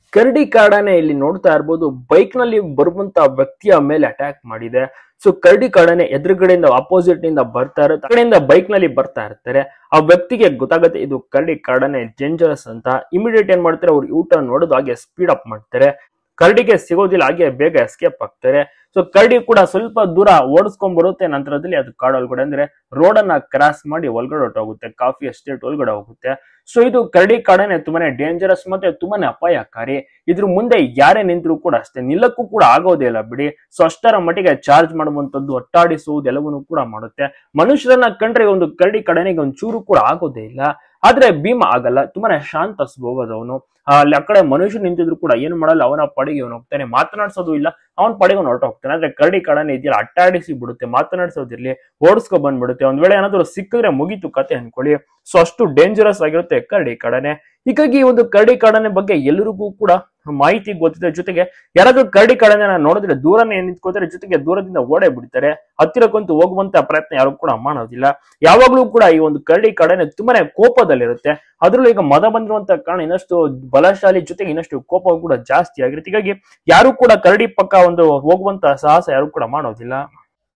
ಕರಡಿ ಕಾಡಾನೆ ಇಲ್ಲಿ ನೋಡ್ತಾ ಇರ್ಬೋದು ಬೈಕ್ ನಲ್ಲಿ ಬರುವಂತ ವ್ಯಕ್ತಿಯ ಮೇಲೆ ಅಟ್ಯಾಕ್ ಮಾಡಿದೆ. ಸೊ ಕರಡಿ ಕಾಡಾನೆ ಎದುರುಗಡೆಯಿಂದ ಅಪೋಸಿಟ್ ನಿಂದ ಬರ್ತಾ ಇರುತ್ತೆ, ಕಡೆಯಿಂದ ಬೈಕ್ ನಲ್ಲಿ ಬರ್ತಾ ಇರ್ತಾರೆ. ಆ ವ್ಯಕ್ತಿಗೆ ಗೊತ್ತಾಗುತ್ತೆ ಇದು ಕರಡಿ ಕಾಡಾನೆ ಡೇಂಜರಸ್ ಅಂತ. ಇಮಿಡಿಯೇಟ್ ಏನ್ ಮಾಡ್ತಾರೆ, ಅವ್ರು ಯೂ ಟರ್ನ್ ನೋಡೋದು ಹಾಗೆ ಸ್ಪೀಡ್ ಅಪ್ ಮಾಡ್ತಾರೆ. ಕರಡಿಗೆ ಸಿಗೋದಿಲ್ಲ, ಹಾಗೆ ಬೇಗ ಎಸ್ಕೇಪ್ ಆಗ್ತಾರೆ. ಸೊ ಕರಡಿ ಕೂಡ ಸ್ವಲ್ಪ ದೂರ ಓಡಿಸ್ಕೊಂಡ್ ಬರುತ್ತೆ. ನಂತರದಲ್ಲಿ ಅದು ಕಾಡ್ ಒಳಗಡೆ ಅಂದ್ರೆ ರೋಡ್ ಅನ್ನ ಕ್ರಾಸ್ ಮಾಡಿ ಒಳಗಡೆ ಹೊರಟೋಗುತ್ತೆ, ಕಾಫಿ ಎಸ್ಟೇಟ್ ಒಳಗಡೆ ಹೋಗುತ್ತೆ. ಸೊ ಇದು ಕರಡಿ ಕಾಡಾನೆ ತುಂಬಾನೇ ಡೇಂಜರಸ್ ಮತ್ತೆ ತುಂಬಾನೇ ಅಪಾಯಕಾರಿ. ಇದ್ರ ಮುಂದೆ ಯಾರೇ ನಿಂತರೂ ಕೂಡ ಅಷ್ಟೇ, ನಿಲ್ಲಕ್ಕೂ ಕೂಡ ಆಗೋದೇ ಇಲ್ಲ ಬಿಡಿ. ಸೊ ಅಷ್ಟರ ಮಟ್ಟಿಗೆ ಚಾರ್ಜ್ ಮಾಡುವಂತದ್ದು, ಅಟ್ಟಾಡಿಸುವುದು ಎಲ್ಲವನ್ನೂ ಕೂಡ ಮಾಡುತ್ತೆ. ಮನುಷ್ಯರನ್ನ ಕಂಡ್ರೆ ಒಂದು ಕರಡಿ ಕಾಡಾನೆಗೆ ಒಂದು ಚೂರು ಕೂಡ ಆಗೋದೇ ಇಲ್ಲ. ಆದ್ರೆ ಭೀಮ ಆಗಲ್ಲ, ತುಂಬಾನೇ ಶಾಂತ ಸ್ವಭಾವದವನು. ಅಲ್ಲಿ ಆ ಕಡೆ ಮನುಷ್ಯ ನಿಂತಿದ್ರು ಕೂಡ ಏನು ಮಾಡಲ್ಲ, ಅವನ ಪಾಡಿಗೆ ಅವನು ಹೋಗ್ತಾನೆ, ಮಾತನಾಡ್ಸೋದು ಇಲ್ಲ, ಅವನ ಪಾಡಿಗೆ ಅವನು ಹೊರಟ ಹೋಗ್ತಾನೆ. ಆದ್ರೆ ಕರಡಿ ಕಾಡಾನೆ ಇದೆಯಲ್ಲ, ಅಟ್ಟಾಡಿಸಿ ಬಿಡುತ್ತೆ, ಮಾತನಾಡ್ಸೋದಿರ್ಲಿ, ಓಡಿಸ್ಕೊ ಬಂದ್ಬಿಡುತ್ತೆ. ಒಂದ್ ವೇಳೆ ಏನಾದ್ರು ಸಿಕ್ಕಿದ್ರೆ ಮುಗೀತು ಕತೆ ಅನ್ಕೊಳ್ಳಿ. ಸೊ ಅಷ್ಟು ಡೇಂಜರಸ್ ಆಗಿರುತ್ತೆ ಕರಡಿ ಕಾಡಾನೆ. ಹೀಗಾಗಿ ಒಂದು ಕರಡಿ ಕಾಡಾನೆ ಬಗ್ಗೆ ಎಲ್ಲರಿಗೂ ಕೂಡ ಮಾಹಿತಿ ಗೊತ್ತಿದೆ. ಜೊತೆಗೆ ಯಾರಾದ್ರೂ ಕರಡಿ ಕಾಡಾನೆ ನೋಡಿದ್ರೆ ದೂರನೇ ನಿಂತ್ಕೋತಾರೆ, ಜೊತೆಗೆ ದೂರದಿಂದ ಓಡೇ ಬಿಡ್ತಾರೆ. ಹತ್ತಿರಕ್ಕಂತೂ ಹೋಗುವಂತ ಪ್ರಯತ್ನ ಯಾರು ಕೂಡ ಮಾಡೋದಿಲ್ಲ. ಯಾವಾಗ್ಲೂ ಕೂಡ ಈ ಒಂದು ಕರಡಿ ಕಾಡಾನೆ ತುಂಬಾನೇ ಕೋಪದಲ್ಲಿರುತ್ತೆ. ಅದ್ರಲ್ಲೂ ಈಗ ಮದ ಬಂದಿರುವಂತ ಕಾರಣ ಇನ್ನಷ್ಟು ಬಲಶಾಲಿ, ಜೊತೆಗೆ ಇನ್ನಷ್ಟು ಕೋಪ ಕೂಡ ಜಾಸ್ತಿ ಆಗಿರುತ್ತೆ. ಹೀಗಾಗಿ ಯಾರು ಕೂಡ ಕರಡಿ ಪಕ್ಕ ಒಂದು ಹೋಗುವಂತ ಸಾಹಸ ಯಾರು ಕೂಡ ಮಾಡೋದಿಲ್ಲ.